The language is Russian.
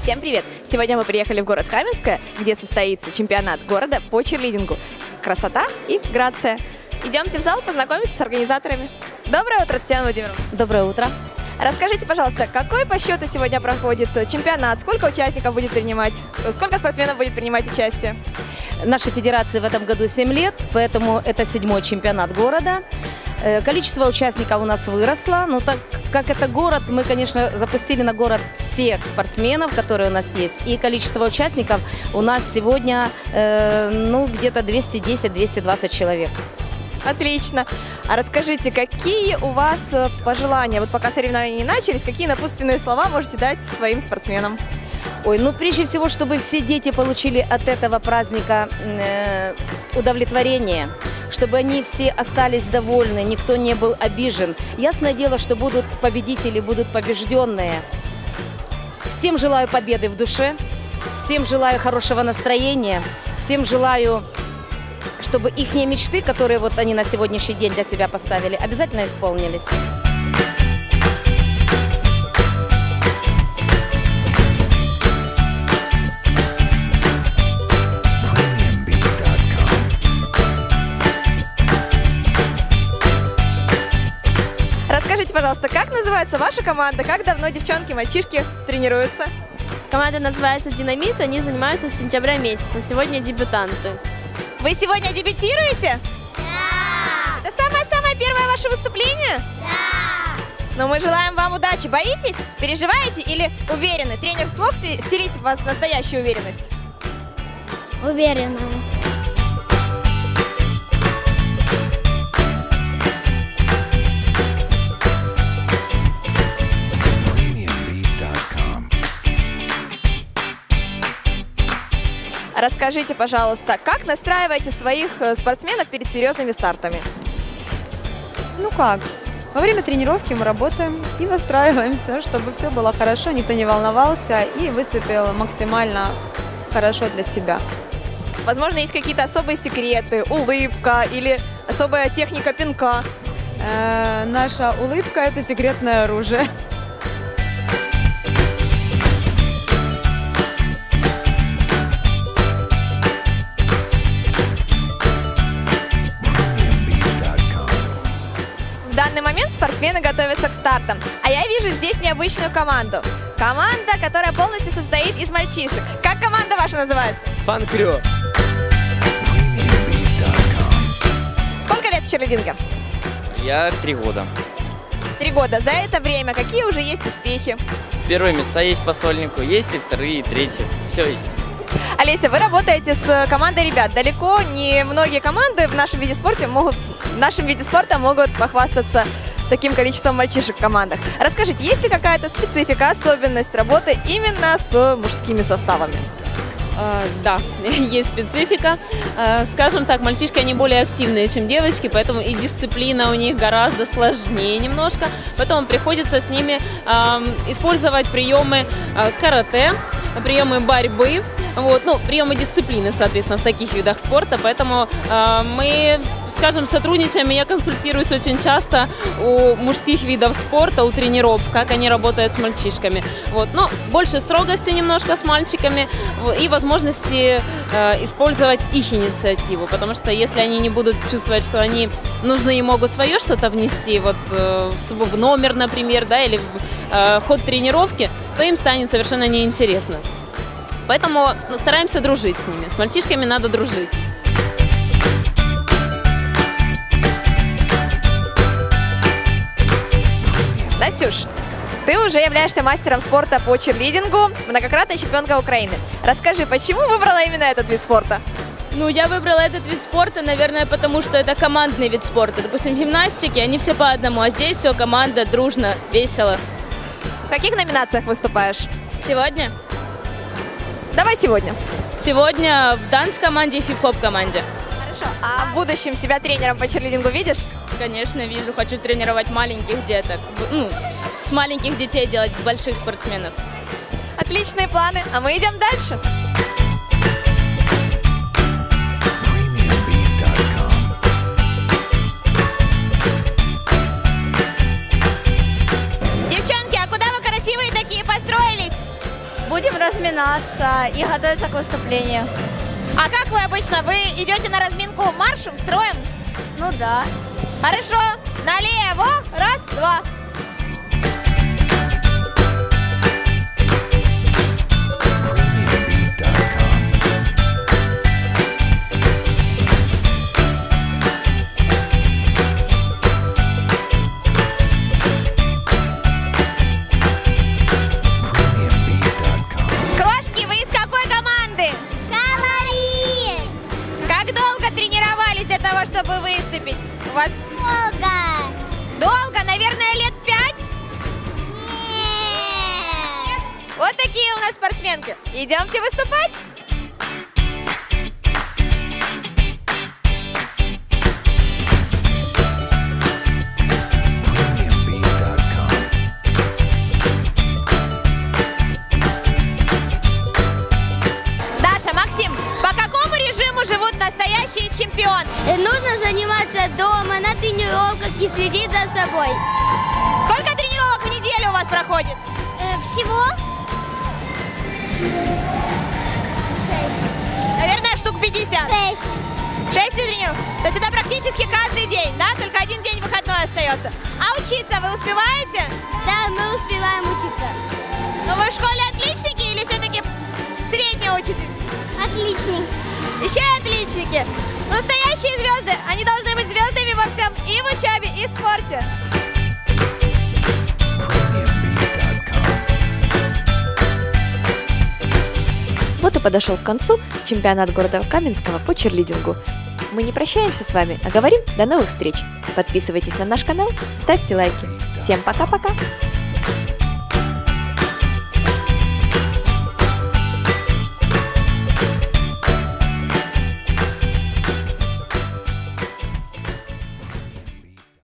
Всем привет! Сегодня мы приехали в город Каменское, где состоится чемпионат города по чирлидингу. Красота и грация. Идемте в зал, познакомимся с организаторами. Доброе утро, Татьяна Владимировна. Доброе утро. Расскажите, пожалуйста, какой по счету сегодня проходит чемпионат? Сколько участников будет принимать? Сколько спортсменов будет принимать участие? Нашей федерации в этом году 7 лет, поэтому это 7-й чемпионат города. Количество участников у нас выросло, но так как это город, мы, конечно, запустили на город всех спортсменов, которые у нас есть. И количество участников у нас сегодня где-то 210-220 человек. Отлично. А расскажите, какие у вас пожелания? Вот пока соревнования не начались, какие напутственные слова можете дать своим спортсменам? Ой, прежде всего, чтобы все дети получили от этого праздника удовлетворение, чтобы они все остались довольны, никто не был обижен. Ясное дело, что будут победители, будут побежденные. Всем желаю победы в душе, всем желаю хорошего настроения, всем желаю, чтобы их мечты, которые вот они на сегодняшний день для себя поставили, обязательно исполнились. Расскажите, пожалуйста, как называется ваша команда? Как давно девчонки, мальчишки тренируются? Команда называется «Динамит», они занимаются с сентября месяца. Сегодня дебютанты. Вы сегодня дебютируете? Да! Это самое-самое первое ваше выступление? Да! Но мы желаем вам удачи. Боитесь? Переживаете или уверены? Тренер смог вселить в вас настоящую уверенность? Уверена. Расскажите, пожалуйста, как настраиваете своих спортсменов перед серьезными стартами? Ну как? Во время тренировки мы работаем и настраиваемся, чтобы все было хорошо, никто не волновался и выступил максимально хорошо для себя. Возможно, есть какие-то особые секреты, улыбка или особая техника пинка? Наша улыбка – это секретное оружие. В данный момент спортсмены готовятся к стартам, а я вижу здесь необычную команду. Команда, которая полностью состоит из мальчишек. Как команда ваша называется? Фан-крю. Сколько лет в чирлидинге? Я 3 года. 3 года. За это время какие уже есть успехи? Первые места есть по сольнику, есть и вторые, и третьи. Все есть. Олеся, вы работаете с командой ребят. Далеко не многие команды в нашем виде спорта могут похвастаться таким количеством мальчишек в командах. Расскажите, есть ли какая-то специфика, особенность работы именно с мужскими составами? Да, есть специфика. Скажем так, мальчишки, они более активные, чем девочки, поэтому и дисциплина у них гораздо сложнее немножко. Поэтому приходится с ними использовать приемы карате, приемы борьбы, приемы дисциплины, соответственно, в таких видах спорта. Поэтому мы, скажем, сотрудничаем, и я консультируюсь очень часто у мужских видов спорта, у тренеров, как они работают с мальчишками. Но больше строгости немножко с мальчиками и возможности использовать их инициативу, потому что если они не будут чувствовать, что они нужны и могут свое что-то внести в номер, например, или в ход тренировки, то им станет совершенно неинтересно. Поэтому стараемся дружить с ними. С мальчишками надо дружить. Настюш, ты уже являешься мастером спорта по чирлидингу, многократная чемпионка Украины. Расскажи, почему выбрала именно этот вид спорта? Я выбрала этот вид спорта, наверное, потому что это командный вид спорта. Допустим, в гимнастике они все по одному, а здесь все команда, дружно, весело. В каких номинациях выступаешь? Сегодня? Давай сегодня. Сегодня в данс-команде и хип-хоп-команде. Хорошо. А в будущем себя тренером по чирлидингу видишь? Конечно, вижу. Хочу тренировать маленьких деток. С маленьких детей делать больших спортсменов. Отличные планы. А мы идем дальше. разминаться и готовиться к выступлению. А как вы обычно? Вы идете на разминку маршем, строем? Ну да. Хорошо. Налево. Раз, два. Крошки, вы из какой команды? Калории! Как долго тренировались для того, чтобы выступить? У вас Долго! долго? Наверное, лет 5? Нет! Вот такие у нас спортсменки. Идемте выступать. Даша, Максим, по какому режиму живут настоящие чемпионы? Нужно заниматься дома, на тренировках и следить за собой. Сколько тренировок в неделю у вас проходит? Всего? Наверное, штук 50. 6. 6 тренировок? То есть это практически каждый день, да? Только один день выходной остается. А учиться вы успеваете? Да, мы успеваем учиться. Но вы в школе отличники или все-таки средне учитесь? Отлично. Еще и отличники. Настоящие звезды. Они должны быть звездами во всем, и в учебе, и в спорте. Вот и подошел к концу чемпионат города Каменского по черлидингу. Мы не прощаемся с вами, а говорим до новых встреч. Подписывайтесь на наш канал, ставьте лайки. Всем пока-пока!